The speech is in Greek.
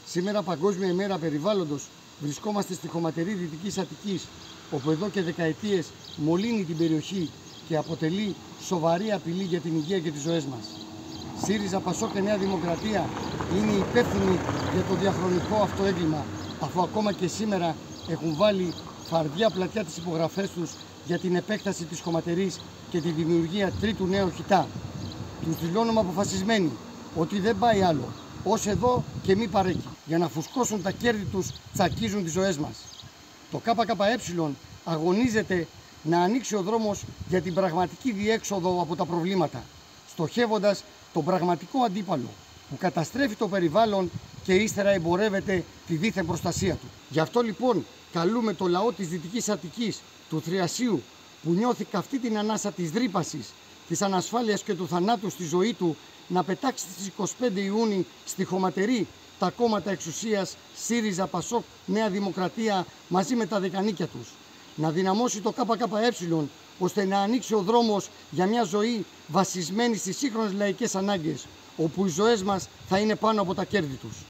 Σήμερα, Παγκόσμια ημέρα περιβάλλοντος, βρισκόμαστε στη χωματερή Δυτικής Αττικής, όπου εδώ και δεκαετίες μολύνει την περιοχή και αποτελεί σοβαρή απειλή για την υγεία και τις ζωές μας. ΣΥΡΙΖΑ, ΠΑΣΟΚ και Νέα Δημοκρατία είναι υπεύθυνοι για το διαχρονικό αυτό έγκλημα, αφού ακόμα και σήμερα έχουν βάλει φαρδιά πλατιά τις υπογραφές τους για την επέκταση της χωματερής και τη δημιουργία τρίτου νέου χιτά. Τους δηλώνουμε αποφασισμένοι ότι δεν πάει άλλο, ως εδώ και μη παρέκει. Για να φουσκώσουν τα κέρδη τους, τσακίζουν τις ζωές μας. Το ΚΚΕ αγωνίζεται να ανοίξει ο δρόμος για την πραγματική διέξοδο από τα προβλήματα, στοχεύοντας τον πραγματικό αντίπαλο που καταστρέφει το περιβάλλον και ύστερα εμπορεύεται τη δίθεν προστασία του. Γι' αυτό λοιπόν καλούμε το λαό της Δυτικής Αττικής, του Θριασίου, που νιώθει καυτή την ανάσα της ντρίπασης, της ανασφάλειας και του θανάτου στη ζωή του, να πετάξει στις 25 Ιούνιου στη χωματερή τα κόμματα εξουσίας ΣΥΡΙΖΑ, ΠΑΣΟΚ, Νέα Δημοκρατία μαζί με τα δεκανίκια τους. Να δυναμώσει το ΚΚΕ ώστε να ανοίξει ο δρόμος για μια ζωή βασισμένη στις σύγχρονες λαϊκές ανάγκες, όπου οι ζωές μας θα είναι πάνω από τα κέρδη τους.